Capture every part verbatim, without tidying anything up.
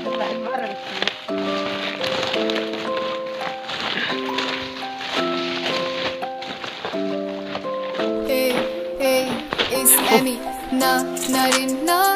Hey, hey, it's Emmy. Nah, not in nah.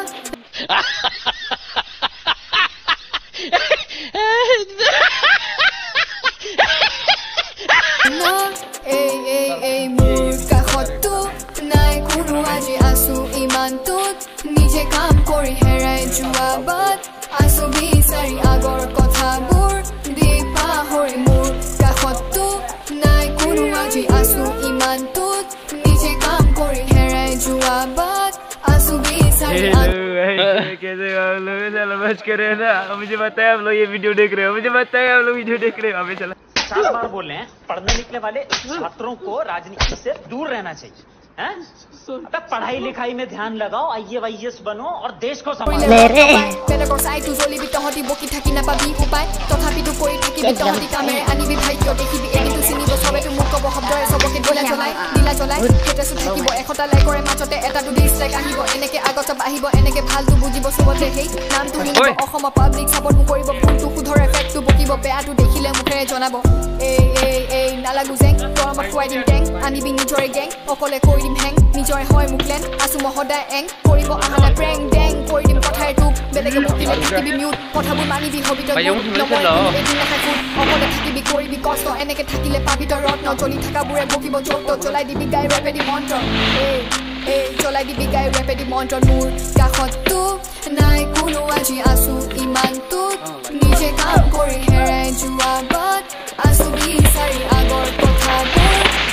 Nah, hey, hey, hey, murka hotu. Nai kunu aji asu iman tut. Nije kam kori herai juabat. Asu bisari agor kotha bur. Dipa hori murka hotu. Nai kunu aji asu iman tut. Nije kam kori herai juabat. Asu bisari agor. कैसे आप लोग चलो बच करे ना मुझे बताया आप लोग ये वीडियो देख रहे हो मुझे बताया आप लोग वीडियो देख रहे हो अभी चला चार बार बोल रहे हैं पढ़ने निकले वाले छात्रों को राजनीति से दूर रहना चाहिए हैं अबे पढ़ाई लिखाई में ध्यान लगाओ आईए वाईएस बनो और देश को संभालो বেলেগৰ চাইটো জ্বলিবি তহঁতি বকি থাকি নাপাবি উপায় তথাপিতো কৰি থাকিবি তহঁতি কামেৰে আনিবি ভাগ্য দেখিবি এদিনটো চিনিব চবেতো মোক ক'ব শব্দৰে চবকে দিলা জ্বলাই দিলা জ্বলাই সেইটাছো থাকিব এশটা লাইকৰে মাজতে এটাটো ডিছলাইক আহিব এনেকে আগত আহিব এনেকে ভালটো বুজিব চবতে সেই নামটো শুনিব অসম পাব্লিক ছাপৰ্ট কৰিব ফোনটো সুধৰ এফেক্টটো বকিব বেয়াটো দেখিলে মুখেৰে জনাব এই এই এই নালাগু জেং তই আমাক খুৱাই দিম টেং আনিবি নিজৰে গেং অকলে কৈ দিম হেং নিজৰে হয় মুকলেন আছো মহদায় এং কৰিব আহানা প্ৰেং ডেং কৈ দিম কথাই তোক বেলেগে মুকিলে থাকিবি মিউট কথাবোৰ মানিবি হবি তই এদিন নাথাকো অকলে থাকিবি কৰিবি কষ্ট এনেকে থাকিলে পাবি তই ৰত্ন জ্বলি থাকাবোৰে বকিব য'ত ত'ত জ্বলাই দিবি গাই ৰেপেদি মন্ত্ৰ এই এই জ্বলাই দিবি গাই ৰেপেদি মন্ত্ৰ মোৰ কাষত তোক নাই কোনো আজি আছো ইমান তোক নিজে কাম কৰি হেৰাই যোৱা বাট আছো বিচাৰি আগৰ কথাবোৰ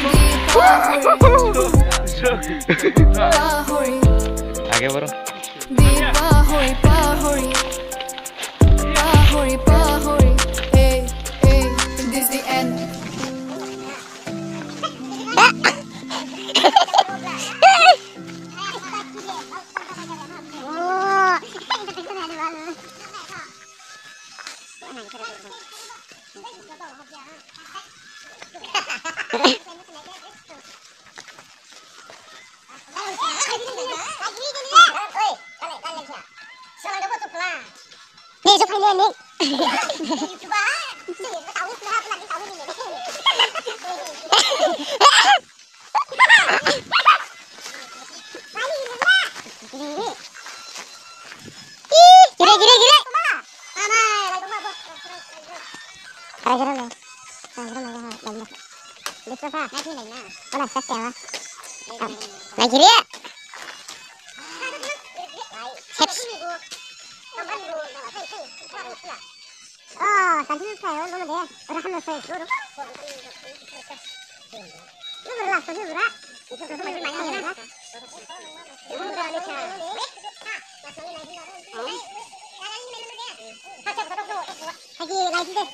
পাহৰি आगे बढ़ो পাহৰি পাহৰি পাহৰি পাহৰি এই এই this the end Nih, coba ini nih. Gila, gila, gila. Ada geram ya? Ada geram ya? Banyak. Bisa pak? Nanti nih nah. Mana set ya? Nah gini ya? Heps. Oh, tadi saya belum ada. Udah kan saya suruh. Lu berat, tadi berat. Itu kan cuma main ya. Itu berat ni sah. Lagi lagi deh.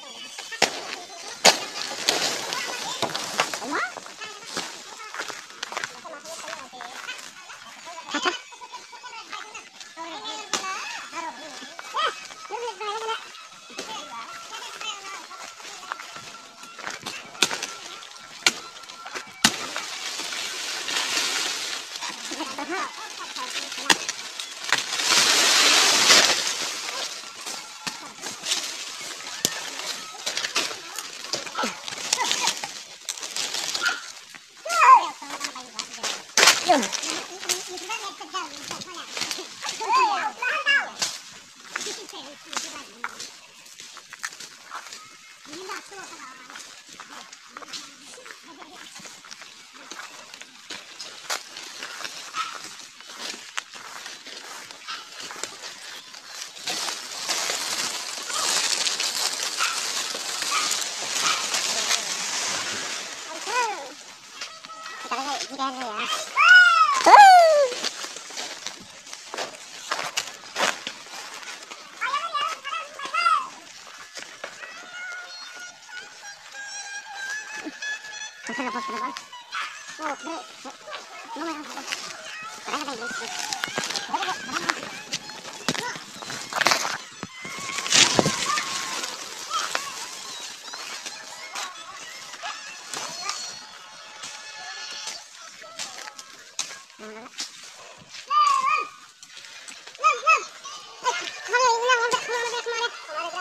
हमारे देख मारे हमारे